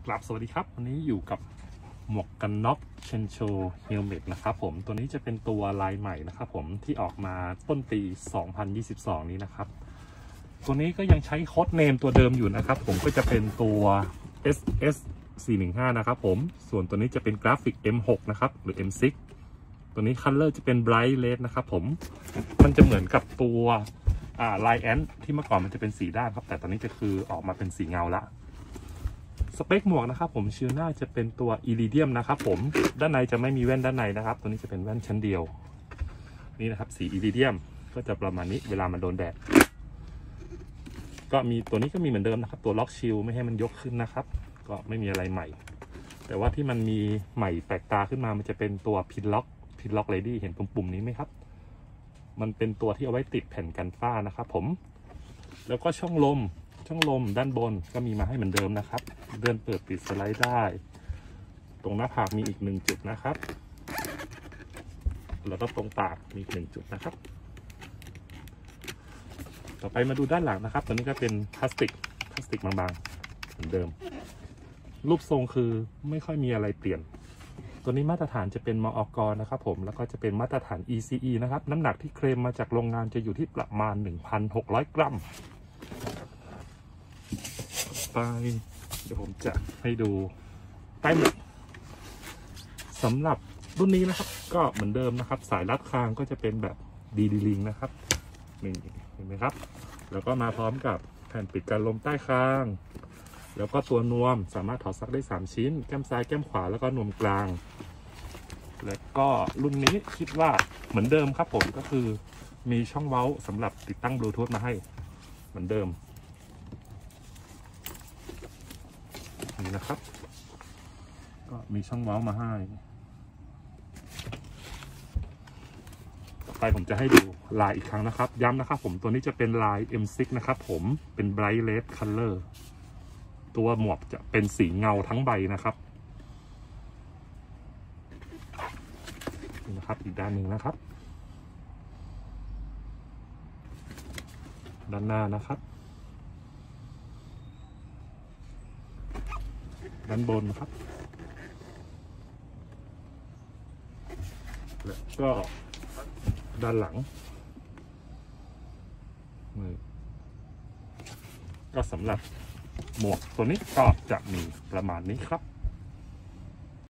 กราบสวัสดีครับวันนี้อยู่กับหมวกกันน็อกเชนโชเฮลเมตนะครับผมตัวนี้จะเป็นตัวลายใหม่นะครับผมที่ออกมาต้นปี 2022 นี้นะครับตัวนี้ก็ยังใช้โค้ดเนมตัวเดิมอยู่นะครับผมก็จะเป็นตัว SS 415นะครับผมส่วนตัวนี้จะเป็นกราฟิก M6 นะครับหรือ M6 ตัวนี้คัลเลอร์จะเป็น Bright Red นะครับผมมันจะเหมือนกับตัวไลแอนที่เมื่อก่อนมันจะเป็นสีด้านครับแต่ตอนนี้จะคือออกมาเป็นสีเงาละสเปคหมวกนะครับผมชิลน่าจะเป็นตัวอิริเดียมนะครับผมด้านในจะไม่มีแว่นด้านในนะครับตัวนี้จะเป็นแว่นชั้นเดียวนี่นะครับสีอิริเดียมก็จะประมาณนี้เวลามันโดนแดดก็มีตัวนี้ก็มีเหมือนเดิมนะครับตัวล็อกชิลไม่ให้มันยกขึ้นนะครับก็ไม่มีอะไรใหม่แต่ว่าที่มันมีใหม่แปลกตาขึ้นมามันจะเป็นตัวพินล็อกเลดี้เห็นปุ่มนี้ไหมครับมันเป็นตัวที่เอาไว้ติดแผ่นกันฝ้านะครับผมแล้วก็ช่องลมด้านบนก็มีมาให้เหมือนเดิมนะครับเลื่อนเปิดปิดสไลด์ได้ตรงหน้าผากมีอีก1จุดนะครับแล้วก็ตรงปากมีอีก1จุดนะครับต่อไปมาดูด้านหลังนะครับตัวนี้ก็เป็นพลาสติกบางๆเหมือนเดิมรูปทรงคือไม่ค่อยมีอะไรเปลี่ยนตัวนี้มาตรฐานจะเป็นมอก.นะครับผมแล้วก็จะเป็นมาตรฐาน ECE นะครับน้ำหนักที่เคลมมาจากโรงงานจะอยู่ที่ประมาณ 1,600 กรัมไปเดี๋ยวผมจะให้ดูใต้หมวกสำหรับรุ่นนี้นะครับก็เหมือนเดิมนะครับสายรัดคางก็จะเป็นแบบดีลิงนะครับนี่เห็นไหมครับแล้วก็มาพร้อมกับแผ่นปิดกันลมใต้คางแล้วก็ตัวนวมสามารถถอดซักได้3ชิ้นแก้มซ้ายแก้มขวาแล้วก็นวมกลางแล้วก็รุ่นนี้คิดว่าเหมือนเดิมครับผมก็คือมีช่องเว้าสำหรับติดตั้งบลูทูธมาให้เหมือนเดิมนี่นะครับก็มีช่องเว้ามาให้ต่อไปผมจะให้ดูลายอีกครั้งนะครับย้ำนะครับผมตัวนี้จะเป็นลาย M6 นะครับผมเป็น Bright Red Color ตัวหมวกจะเป็นสีเงาทั้งใบนะครับนี่นะครับอีกด้านหนึ่งนะครับด้านหน้านะครับด้านบนครับแล้วก็ด้านหลังก็สำหรับหมวกตัวนี้ก็จะมีประมาณนี้ครับ